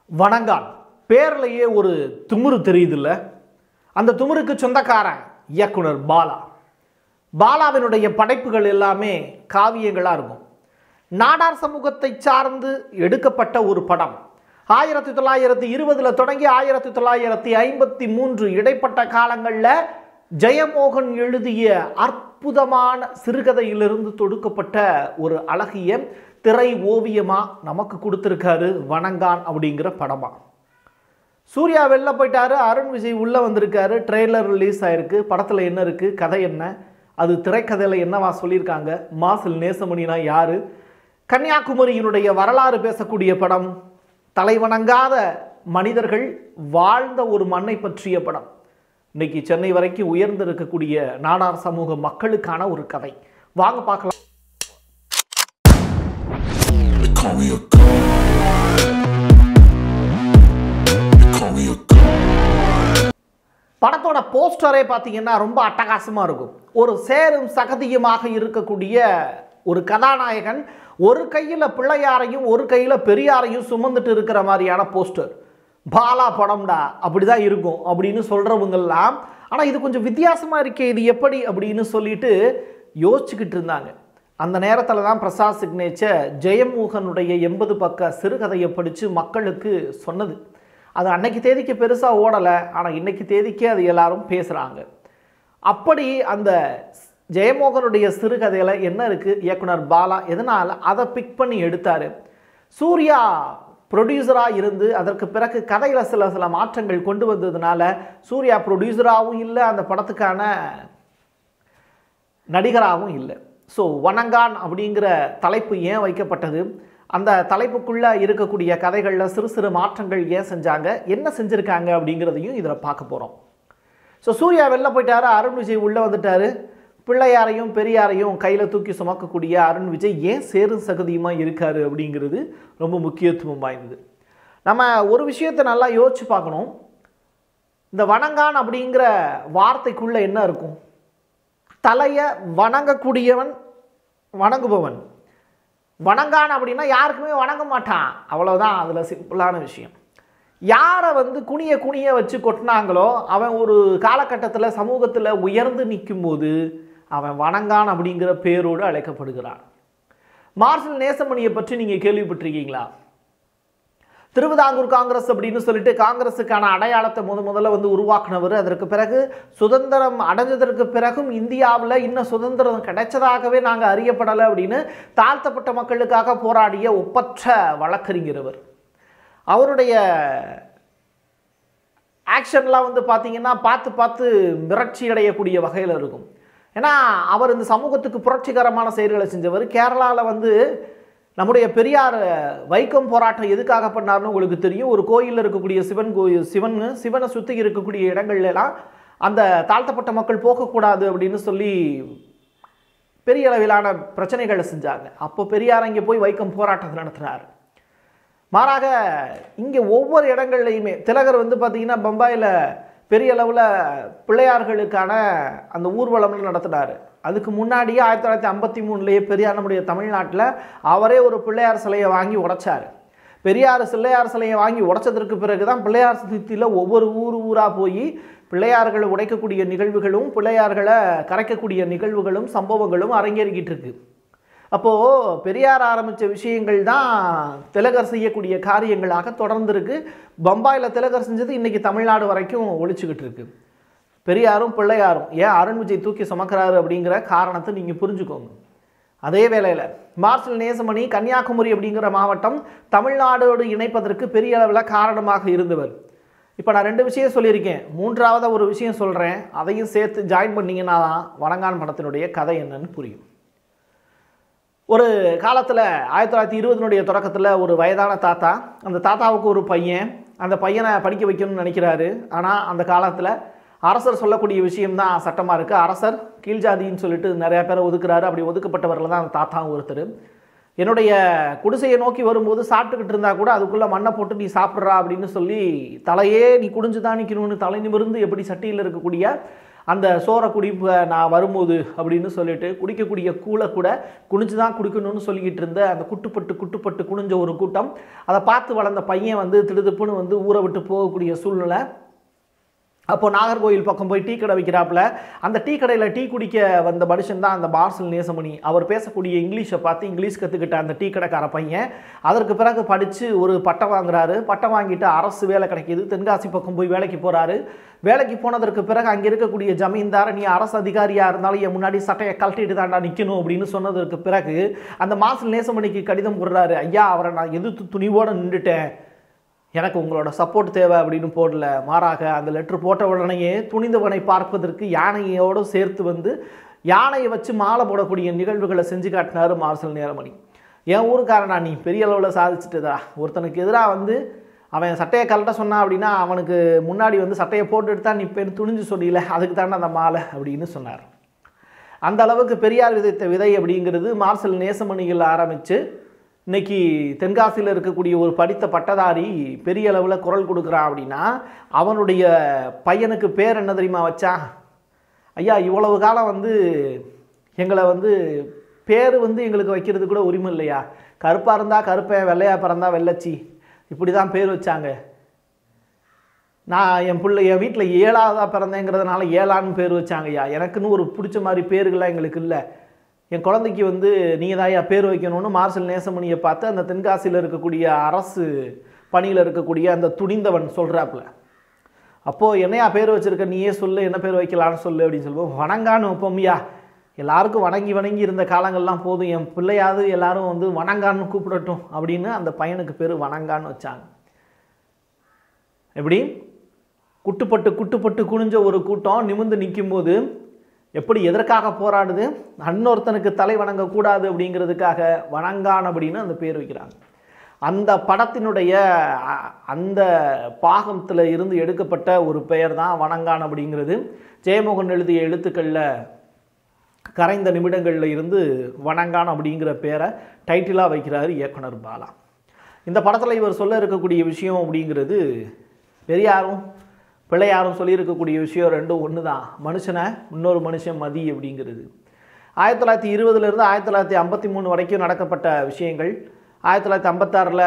வணங்கான் பேர்லயே ஒரு துமுறு தெரியுதுல்ல. அந்த துமுருக்கு சொந்தக்காரன் இயக்குனர் பாலா. பாலாவினுடைய படைப்புகள் எல்லாமே காவியங்களாக இருக்கும். நாடார் சமூகத்தை சார்ந்து எடுக்கப்பட்ட ஒரு படம். 1920 தொடங்கி 1953 இடைப்பட்ட காலங்களில் ஜெயமோகன் எழுதிய அற்புதமான சிறுகதையிலிருந்து தொடுக்கப்பட்ட ஒரு அழகிய திரை ஓவியமா நமக்கு கொடுத்துருக்காரு வணங்கான் அப்படிங்கிற படமா. சூர்யா வெளில போயிட்டாரு, அருண் விஜய் உள்ள வந்திருக்காரு, ட்ரெய்லர் ரிலீஸ் ஆயிருக்கு. படத்தில் என்ன இருக்கு, கதை என்ன, அது திரைக்கதையில் என்னவா சொல்லியிருக்காங்க, மாசில் நேசமணினா யாரு, கன்னியாகுமரியினுடைய வரலாறு பேசக்கூடிய படம், தலைவணங்காத மனிதர்கள் வாழ்ந்த ஒரு மண்ணை பற்றிய படம். இன்னைக்கு சென்னை வரைக்கும் உயர்ந்து இருக்கக்கூடிய நாடார் சமூக மக்களுக்கான ஒரு கதை. வாங்க பார்க்கலாம். படத்தோட போஸ்டரே பார்த்தீங்கன்னா ரொம்ப அட்டகாசமாக இருக்கும். ஒரு சேரும் சகதியுமாக இருக்கக்கூடிய ஒரு கதாநாயகன் ஒரு கையில் பிள்ளையாரையும் ஒரு கையில் பெரியாரையும் சுமந்துட்டு இருக்கிற மாதிரியான போஸ்டர். பாலா படம்டா அப்படிதான் இருக்கும் அப்படின்னு சொல்கிறவங்கெல்லாம், ஆனால் இது கொஞ்சம் வித்தியாசமாக இருக்கே, இது எப்படி அப்படின்னு சொல்லிட்டு யோசிச்சுக்கிட்டு இருந்தாங்க. அந்த நேரத்தில் தான் பிரசாத் சிக்னேச்சர் ஜெயமோகனுடைய 80 பக்க சிறுகதையை படித்து மக்களுக்கு சொன்னது. அது அன்னைக்கு தேதிக்கு பெருசாக ஓடலை, ஆனால் இன்னைக்கு தேதிக்கு அது எல்லாரும் பேசுகிறாங்க. அப்படி அந்த ஜெயமோகனுடைய சிறுகதையில் என்ன இருக்குது, இயக்குனர் பாலா எதனால் அதை பிக் பண்ணி எடுத்தார். சூர்யா ப்ரொடியூசராக இருந்து அதற்கு பிறகு கதையில் சில மாற்றங்கள் கொண்டு வந்ததுனால சூர்யா ப்ரொடியூசராகவும் இல்லை, அந்த படத்துக்கான நடிகராகவும் இல்லை. ஸோ வணங்கான் அப்படிங்கிற தலைப்பு ஏன் வைக்கப்பட்டது, அந்த தலைப்புக்குள்ளே இருக்கக்கூடிய கதைகளில் சிறு சிறு மாற்றங்கள் ஏன் செஞ்சாங்க, என்ன செஞ்சுருக்காங்க அப்படிங்கிறதையும் இதில் பார்க்க போகிறோம். ஸோ சூர்யா வெளில போயிட்டாரு, அருண் விஜய் உள்ளே வந்துட்டார். பிள்ளையாரையும் பெரியாரையும் கையில் தூக்கி சுமக்கக்கூடிய அருண் விஜய் ஏன் சேரும் சகதியுமாக இருக்கார் அப்படிங்கிறது ரொம்ப முக்கியத்துவம் வாய்ந்தது. நம்ம ஒரு விஷயத்தை நல்லா யோசிச்சு பார்க்கணும். இந்த வணங்கான் அப்படிங்கிற வார்த்தைக்குள்ளே என்ன இருக்கும், தலையை வணங்கக்கூடியவன், வணங்குபவன். வணங்கான் அப்படின்னா யாருக்குமே வணங்க மாட்டான், அவ்வளோதான். அதில் சிம்பிளான விஷயம். யாரை குனிய வச்சு கொட்டினாங்களோ அவன் ஒரு காலகட்டத்தில் சமூகத்தில் உயர்ந்து நிற்கும்போது அவன் வணங்கான் அப்படிங்கிற பேரோடு அழைக்கப்படுகிறான். மார்ஷல் நேசமணியை பற்றி நீங்கள் கேள்விப்பட்டிருக்கீங்களா? திருவிதாங்கூர் காங்கிரஸ் அப்படின்னு சொல்லிட்டு காங்கிரஸுக்கான அடையாளத்தை முதல்ல உருவாக்குனவர். அதற்கு பிறகு சுதந்திரம் அடைஞ்சதற்கு பிறகும் இந்தியாவில் இன்னும் சுதந்திரம் கிடைச்சதாகவே நாங்கள் அறியப்படலை அப்படின்னு தாழ்த்தப்பட்ட மக்களுக்காக போராடிய ஒப்பற்ற வழக்கறிஞரவர். அவருடைய ஆக்ஷன்லாம் பார்த்தீங்கன்னா பார்த்து மிரட்சி அடையக்கூடிய வகையில் இருக்கும். ஏன்னா அவர் இந்த சமூகத்துக்கு புரட்சிகரமான செயல்களை செஞ்சவர். கேரளாவில் நம்முடைய பெரியார் வைக்கம் போராட்டம் எதுக்காக பண்ணார்னு உங்களுக்கு தெரியும். ஒரு கோயிலில் இருக்கக்கூடிய சிவனை சுற்றி இருக்கக்கூடிய இடங்கள்லாம் அந்த தாழ்த்தப்பட்ட மக்கள் போகக்கூடாது அப்படின்னு சொல்லி பெரிய அளவிலான பிரச்சனைகளை செஞ்சாங்க. அப்போ பெரியார் இங்கே போய் வைக்கம் போராட்டத்தை நடத்தினார். மாறாக இங்கே ஒவ்வொரு இடங்கள்லையுமே திலகர் பார்த்தீங்கன்னா பம்பாயில் பெரிய அளவில் பிள்ளையார்களுக்கான அந்த ஊர்வலம்னு நடத்தினார். அதுக்கு முன்னாடியே 1953 பெரியார் நம்முடைய தமிழ்நாட்டில் அவரே ஒரு பிள்ளையார் சிலையை வாங்கி உடைச்சார். பிள்ளையார் சிலையை வாங்கி உடைச்சதற்கு பிறகு தான் பிள்ளையார் சதுர்த்தியில் ஒவ்வொரு ஊராக போய் பிள்ளையார்களை உடைக்கக்கூடிய நிகழ்வுகளும் பிள்ளையார்களை கரைக்கக்கூடிய நிகழ்வுகளும் சம்பவங்களும் அரங்கேறிக்கிட்டு இருக்கு. அப்போது பெரியார் ஆரம்பித்த விஷயங்கள் தான் திலகர் செய்யக்கூடிய காரியங்களாக தொடர்ந்து இருக்கு. பம்பாயில் திலகர் செஞ்சது இன்றைக்கி தமிழ்நாடு வரைக்கும் ஒழிச்சுக்கிட்டு இருக்கு. பெரியாரும் பிள்ளையாரும் ஏன் அருண் விஜய் தூக்கி சுமக்கிறாரு அப்படிங்கிற காரணத்தை நீங்கள் புரிஞ்சுக்கோங்க. அதே வேளையில் மார்ஷல் நேசமணி கன்னியாகுமரி அப்படிங்கிற மாவட்டம் தமிழ்நாடோடு இணைப்பதற்கு பெரிய அளவில் காரணமாக இருந்தவர். இப்போ நான் 2 விஷயம் சொல்லியிருக்கேன், 3வது ஒரு விஷயம் சொல்கிறேன், அதையும் சேர்த்து ஜாயின் பண்ணிங்கன்னா தான் வணங்கான் படத்தினுடைய கதை என்னன்னு புரியும். ஒரு காலத்தில் 1920 தொடக்கத்தில் ஒரு வயதான தாத்தா, அந்த தாத்தாவுக்கு ஒரு பையன், அந்த பையனை படிக்க வைக்கணும்னு நினைக்கிறாரு. ஆனால் அந்த காலத்தில் அரசர் சொல்லக்கூடிய விஷயம்தான் சட்டமாக இருக்குது. அரசர் கீழ்ஜாதின்னு சொல்லிட்டு நிறையா பேரை ஒதுக்குறாரு. அப்படி ஒதுக்கப்பட்டவரில் தான் அந்த தாத்தாவும் ஒருத்தர். என்னுடைய குடிசையை நோக்கி வரும்போது சாப்பிட்டுக்கிட்டு இருந்தால் கூட அதுக்குள்ளே மண்ணை போட்டு நீ சாப்பிட்றா அப்படின்னு சொல்லி தலையே நீ குடிஞ்சு தான் நிற்கணும்னு தலை நிமிர்ந்து எப்படி சட்டியில் இருக்கக்கூடிய அந்த சோறை குடிப்ப நான் வரும்போது அப்படின்னு சொல்லிட்டு குடிக்கக்கூடிய கூழை கூட குனிஞ்சு தான் குடிக்கணும்னு சொல்லிக்கிட்டு இருந்த அந்த குட்டுப்பட்டு குனிஞ்ச ஒரு கூட்டம். அதை பார்த்து வளர்ந்த பையன் வந்து திடுதுப்புன்னு வந்து ஊரை விட்டு போகக்கூடிய சூழ்நிலை. அப்போ நாகர்கோவில் பக்கம் போய் டீ கடை வைக்கிறாப்புல. அந்த டீ கடையில் டீ குடிக்க வந்த மனுஷன் தான் அந்த மார்சல் நேசமணி. அவர் பேசக்கூடிய இங்கிலீஷை பார்த்து இங்கிலீஷ் கற்றுக்கிட்ட அந்த டீ கடைக்கார பையன் அதற்கு பிறகு படித்து ஒரு பட்டம் வாங்குறாரு. பட்டம் வாங்கிட்டு அரசு வேலை கிடைக்கிது. தென்காசி பக்கம் போய் வேலைக்கு போகிறாரு. வேலைக்கு போனதற்கு பிறகு அங்கே இருக்கக்கூடிய ஜமீன்தார், நீ அரசு அதிகாரியாக இருந்தாலும் என் முன்னாடி சட்டையை கழட்டிட்டு தாண்டா நிற்கணும் அப்படின்னு சொன்னதற்கு பிறகு அந்த மார்சல் நேசமணிக்கு கடிதம் போடுறாரு. ஐயா, அவரை நான் எதிர்த்து துணிவோடு நின்றுட்டேன், எனக்கு உங்களோட சப்போர்ட் தேவை அப்படின்னு போடல. மாறாக அந்த லெட்ரு போட்ட உடனேயே துணிந்தவனை பார்ப்பதற்கு யானையோடு சேர்த்து வந்து யானையை வச்சு மாலை போடக்கூடிய நிகழ்வுகளை செஞ்சு காட்டினார் மார்சல் நேசமணி. என் ஊருக்காரனா, நீ பெரிய அளவில் சாதிச்சுட்டுதா. ஒருத்தனுக்கு எதிராக வந்து அவன் சட்டையை கலட்ட சொன்னான் அப்படின்னா அவனுக்கு முன்னாடி வந்து சட்டையை போட்டுட்டு தான் நீ பேர் துணிஞ்சு சொல்லல, அதுக்கு தானே அந்த மாலை அப்படின்னு சொன்னார். அந்த அளவுக்கு பெரியார் விதைத்த விதை அப்படிங்கிறது மார்சல் நேசமணிகள் ஆரம்பித்து இன்னைக்கு தென்காசியில் இருக்கக்கூடிய ஒரு படித்த பட்டதாரி பெரிய அளவில் குரல் கொடுக்குறான் அப்படின்னா அவனுடைய பையனுக்கு பேர் என்ன தெரியுமா வச்சான்? ஐயா, இவ்வளவு காலம் வந்து எங்களை வந்து பேர் வந்து எங்களுக்கு வைக்கிறது கூட உரிமை இல்லையா? கருப்பாக இருந்தால் கருப்பேன், வெள்ளையாக பிறந்தா வெள்ளச்சி, இப்படி தான் பேர் வச்சாங்க. நான் என் வீட்டில் 7ஆவதாக பிறந்தேங்கிறதுனால 7ஆன்னு பேர் வச்சாங்கய்யா. எனக்குன்னு ஒரு பிடிச்ச மாதிரி பேர்கள்லாம் எங்களுக்கு இல்லை. என் குழந்தைக்கு வந்து நீங்கள் தான் பேர் வைக்கணும்னு மார்சல் நேசமணியை பார்த்து அந்த தென்காசியில் இருக்கக்கூடிய அரசு பணியில் இருக்கக்கூடிய அந்த துணிந்தவன் சொல்கிறாப்புல. அப்போது என்னையா பேர் வச்சுருக்க, நீயே சொல்லு, என்ன பேர் வைக்கலான்னு சொல்லு அப்படின்னு சொல்லுவோம். வணங்கான்னு வைப்போம்யா. எல்லாருக்கும் வணங்கி இருந்த காலங்கள்லாம் போதும், என் பிள்ளையாவது எல்லாரும் வந்து வணங்கான்னு கூப்பிடட்டும் அப்படின்னு அந்த பையனுக்கு பேர் வணங்கான்னு வச்சாங்க. எப்படி குட்டுப்பட்டு குனிஞ்ச ஒரு கூட்டம் நிமிர்ந்து நிற்கும்போது எப்படி எதற்காக போராடுது? அன்னொருத்தனுக்கு தலை வணங்கக்கூடாது அப்படிங்கிறதுக்காக வணங்கான் அப்படின்னு அந்த பேர் வைக்கிறாங்க. அந்த படத்தினுடைய அந்த பாகத்தில் இருந்து எடுக்கப்பட்ட ஒரு பெயர் தான் வணங்கான் அப்படிங்கிறது. ஜெயமோகன் எழுதிய எழுத்துக்களில் கரைந்த நிமிடங்களில் இருந்து வணங்கான் அப்படிங்கிற பேரை டைட்டிலாக வைக்கிறார் இயக்குனர் பாலா. இந்த படத்தில் இவர் சொல்ல இருக்கக்கூடிய விஷயம் அப்படிங்கிறது பெரியாரும் பிள்ளையாரும் சொல்லியிருக்கக்கூடிய விஷயம் ரெண்டும் ஒன்று தான். மனுஷனை இன்னொரு மனுஷன் மதி அப்படிங்கிறது 1920 1953 வரைக்கும் நடக்கப்பட்ட விஷயங்கள். 1956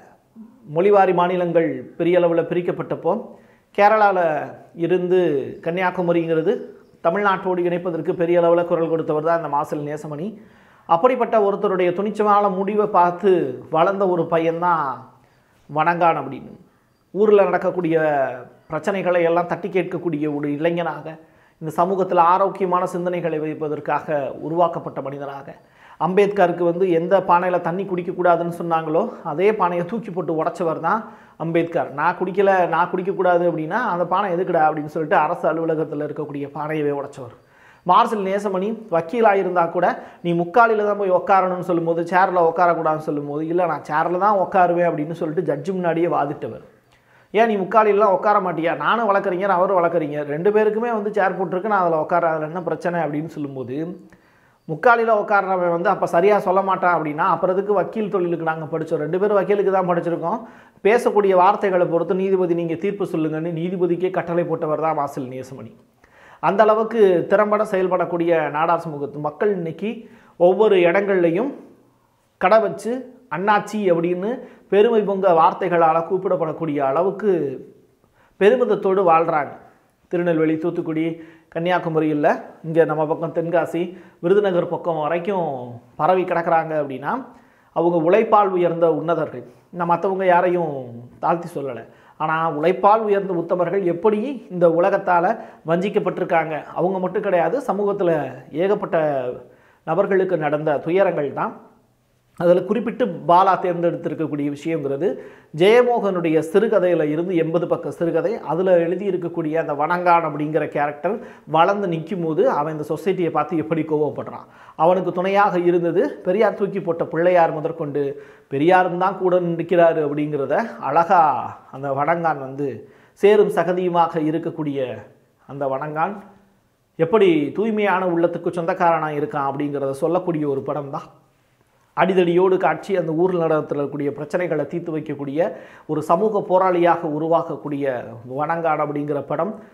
மொழிவாரி மாநிலங்கள் பெரிய அளவில் பிரிக்கப்பட்டப்போ கேரளாவில் இருந்து கன்னியாகுமரிங்கிறது தமிழ்நாட்டோடு இணைப்பதற்கு பெரிய அளவில் குரல் கொடுத்தவர் தான் இந்த மார்சல் நேசமணி. அப்படிப்பட்ட ஒருத்தருடைய துணிச்சமான முடிவை பார்த்து வளர்ந்த ஒரு பையன்தான் வணங்கான் அப்படின்னு. ஊரில் நடக்கக்கூடிய பிரச்சனைகளை எல்லாம் தட்டி கேட்கக்கூடிய ஒரு இளைஞனாக, இந்த சமூகத்தில் ஆரோக்கியமான சிந்தனைகளை வைப்பதற்காக உருவாக்கப்பட்ட மனிதனாக, அம்பேத்கருக்கு வந்து எந்த பானையில் தண்ணி குடிக்கக்கூடாதுன்னு சொன்னாங்களோ அதே பானையை தூக்கி போட்டு உடைச்சவர் தான் அம்பேத்கர். நான் குடிக்கக்கூடாது அப்படின்னா அந்த பானை எதுக்குடா அப்படின்னு சொல்லிட்டு அரசு அலுவலகத்தில் இருக்கக்கூடிய பானையவே உடைச்சவர். மார்சல் நேசமணி வக்கீலாக இருந்தால் கூட நீ முக்காலில் தான் போய் உட்காரணும்னு சொல்லும்போது, சேரில் உட்காரக்கூடாதுன்னு சொல்லும்போது, இல்லை நான் சேரில் தான் உட்காருவேன் அப்படின்னு சொல்லிட்டு ஜட்ஜு முன்னாடியே வாதிட்டவர். ஏன் நீ முக்காலிலாம் உட்கார மாட்டியா? நானும் வழக்கறிஞர், அவரும் வழக்கறிஞர், 2 பேருக்குமே வந்து சேர் போட்டிருக்கு, நான் அதில் உட்கார, அதில் என்ன பிரச்சனை அப்படின்னு சொல்லும்போது, முக்காலில் உட்காரவன் வந்து அப்போ சரியாக சொல்ல மாட்டான் அப்படின்னா அப்புறத்துக்கு வக்கீல் தொழிலுக்கு நாங்கள் படித்தோம், 2 பேரும் வக்கீலுக்கு தான் படிச்சிருக்கோம், பேசக்கூடிய வார்த்தைகளை பொறுத்து நீதிபதி நீங்கள் தீர்ப்பு சொல்லுங்கன்னு நீதிபதிக்கே கட்டளை போட்டவர் தான் மார்சல் நேசமணி. அந்த அளவுக்கு திறம்பட செயல்படக்கூடிய நாடார் சமூகத்து மக்கள் இன்னைக்கு ஒவ்வொரு இடங்கள்லையும் கடை வச்சு அண்ணாச்சி அப்படின்னு பெருமை பொங்க வார்த்தைகளால் கூப்பிடப்படக்கூடிய அளவுக்கு பெருமிதத்தோடு வாழ்கிறாங்க. திருநெல்வேலி, தூத்துக்குடி, கன்னியாகுமரியில், இங்கே நம்ம பக்கம் தென்காசி, விருதுநகர் பக்கம் வரைக்கும் பரவி கிடக்கிறாங்க அப்படின்னா அவங்க உழைப்பால் உயர்ந்த உன்னதர்கள். நான் மற்றவங்க யாரையும் தாழ்த்தி சொல்லலை, ஆனால் உழைப்பால் உயர்ந்த உத்தமர்கள் எப்படி இந்த உலகத்தால் வஞ்சிக்கப்பட்டிருக்காங்க. அவங்க மட்டும் கிடையாது, சமூகத்தில் ஏகப்பட்ட நபர்களுக்கு நடந்த துயரங்கள் தான். அதில் குறிப்பிட்டு பாலா தேர்ந்தெடுத்திருக்கக்கூடிய விஷயங்கிறது ஜெயமோகனுடைய சிறுகதையில் இருந்து 80 பக்க சிறுகதை. அதில் எழுதியிருக்கக்கூடிய அந்த வணங்கான் அப்படிங்கிற கேரக்டர் வளர்ந்து நிற்கும் போது அவன் இந்த சொசைட்டியை பார்த்து எப்படி கோவப்படுறான். அவனுக்கு துணையாக இருந்தது பெரியார் தூக்கி போட்ட பிள்ளையார் முதற்கொண்டு பெரியாரும் தான் கூட நிற்கிறாரு அப்படிங்கிறத அழகாக அந்த வணங்கான் வந்து சேரும் சகதியுமாக இருக்கக்கூடிய அந்த வணங்கான் எப்படி தூய்மையான உள்ளத்துக்கு சொந்தக்காரனாக இருக்கான் அப்படிங்கிறத சொல்லக்கூடிய ஒரு படம் தான். அடிதடியோடு காட்சி அந்த ஊரில் நடத்தக்கூடிய பிரச்சனைகளை தீர்த்து வைக்கக்கூடிய ஒரு சமூக போராளியாக உருவாக்கக்கூடிய வணங்கான் அப்படிங்கிற படம்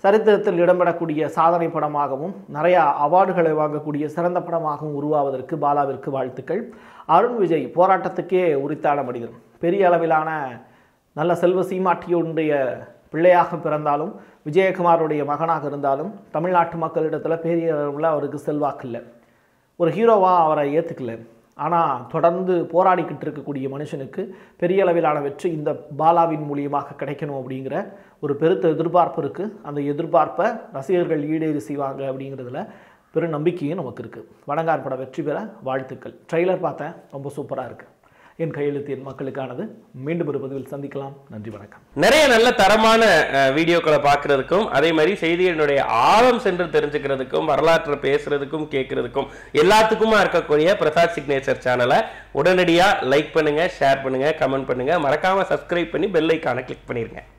சரித்திரத்தில் இடம்பெறக்கூடிய சாதனை படமாகவும் நிறையா அவார்டுகளை வாங்கக்கூடிய சிறந்த படமாகவும் உருவாவதற்கு பாலாவிற்கு வாழ்த்துக்கள். அருண் விஜய் போராட்டத்துக்கே உரித்தான மனிதன். பெரிய அளவிலான நல்ல செல்வ சீமாட்டியுடைய பிள்ளையாக பிறந்தாலும் விஜயகுமாருடைய மகனாக இருந்தாலும் தமிழ்நாட்டு மக்களிடத்தில் பெரிய அளவில் அவருக்கு செல்வாக்கு இல்லை. ஒரு ஹீரோவாக அவரை ஏற்றுக்கல. ஆனால் தொடர்ந்து போராடிக்கிட்டு இருக்கக்கூடிய மனுஷனுக்கு பெரிய அளவிலான வெற்றி இந்த பாலாவின் மூலியமாக கிடைக்கணும் அப்படிங்கிற ஒரு பெருத்த எதிர்பார்ப்பு இருக்குது. அந்த எதிர்பார்ப்பை ரசிகர்கள் ஈடேறி செய்வாங்க அப்படிங்கிறதுல பெரும் நம்பிக்கையும் நமக்கு இருக்குது. வணங்கார் படம் வெற்றி பெற வாழ்த்துக்கள். ட்ரெய்லர் பார்த்தேன், ரொம்ப சூப்பராக இருக்குது. என் கையெழுத்து என் மக்களுக்கானது. மீண்டும் ஒரு பதிவில் சந்திக்கலாம். நன்றி, வணக்கம். நிறைய நல்ல தரமான வீடியோக்களை பார்க்கறதுக்கும் அதே மாதிரி செய்திகளினுடைய ஆழம் சென்று தெரிஞ்சுக்கிறதுக்கும் வரலாற்றை பேசுறதுக்கும் கேட்கறதுக்கும் எல்லாத்துக்குமா இருக்கக்கூடிய பிரசாத் சிக்னேச்சர் சேனலை உடனடியாக லைக் பண்ணுங்க, ஷேர் பண்ணுங்க, கமெண்ட் பண்ணுங்க, மறக்காம சப்ஸ்கிரைப் பண்ணி பெல் ஐக்கானை கிளிக் பண்ணிருங்க.